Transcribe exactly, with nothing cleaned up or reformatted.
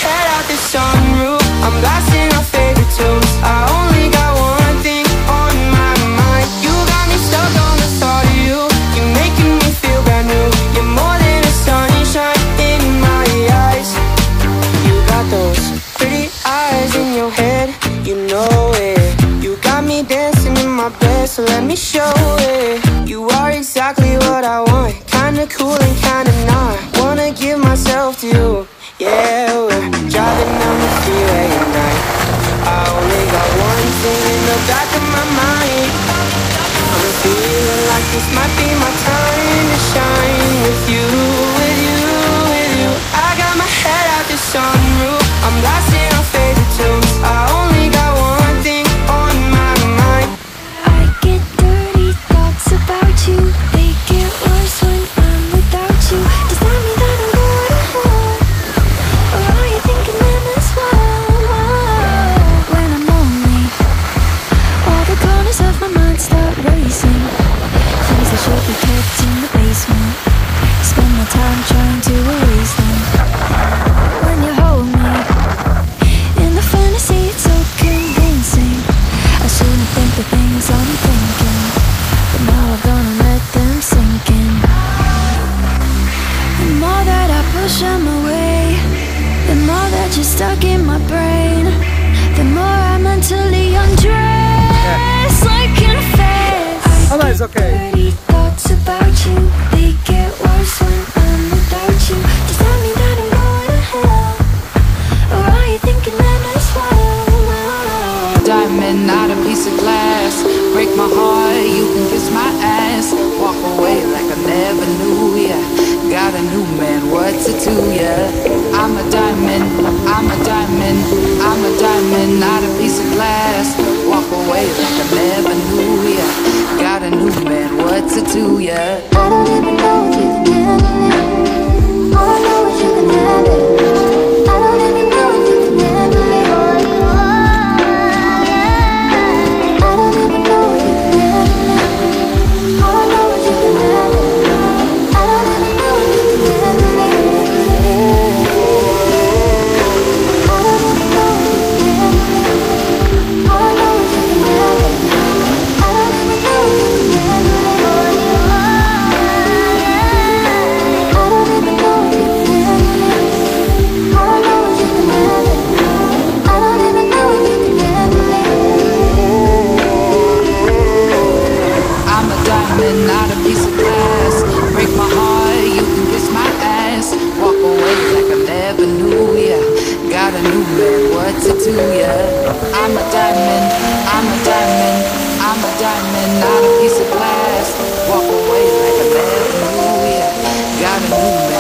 head out the sunroof, I'm blasting our favorite tunes. I only got one thing on my mind. You got me stuck on the thought of you. You're making me feel brand new. You're more than a sunshine in my eyes. You got those pretty eyes in your head, you know it. You got me dancing in my bed, so let me show it. You are exactly what I want, kinda cool and kinda not. Wanna give myself to you, yeah. We're driving down the freeway at night. I only got one thing in the back of my mind. I'm feeling like this might be my time to shine. With you, with you, with you. I got my head out the sunroof, I'm blasting our favorite tunes. I only got one thing on my mind. I get dirty thoughts about you. They get worse when I'm without you. Does that mean that I'm going to hell? Or are you thinking them as well? When I'm lonely, all the corners of my mind start racing. Things that should be kept in the basement, spend my time trying to erase them. When you hold me in the fantasy, it's so convincing. I shouldn't think the things I'm thinking, but now I'm gonna let them sink in. The more that I push them away, the more that you're stuck in my brain. The more I mentally undress, like in a phase. Oh no, it's okay. Dirty thoughts about you, they get worse when I'm without you. Does that mean that I'm going to hell? Or are you thinking them as well? Diamond, not a piece of glass. Break my heart, you can kiss my ass. Walk away like I never knew ya. Got a new man, what's it to ya? I'm a diamond, I'm a diamond, I'm a diamond, not a piece of glass. Walk away like I never knew ya. Got a new man, what's it to ya? I don't even know if you can handle it. All I know is you can have it. I don't even know if you can handle it. All you are, yeah. I don't even know if you can handle it. All I know is you can have it. I don't even know if you can handle it. I don't even know if you can handle it. All I know is you can have it. I don't even know if you can handle it. All you are, yeah. I don't even know if you can handle it. All I know is you can have it. I don't even know if you can handle it. I'm a diamond, not a piece of glass. Break my heart, you can kiss my ass. Walk away like I never knew ya. Got a new man, what's it to ya? I'm a diamond, I'm a diamond, I'm a diamond, not a piece of glass. Walk away like I never knew ya. Got a new man.